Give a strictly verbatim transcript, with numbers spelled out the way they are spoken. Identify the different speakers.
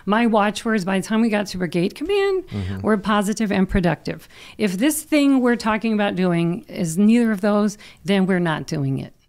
Speaker 1: My watchwords by the time we got to Brigade Command mm-hmm. were positive and productive. If this thing we're talking about doing is neither of those, then we're not doing it.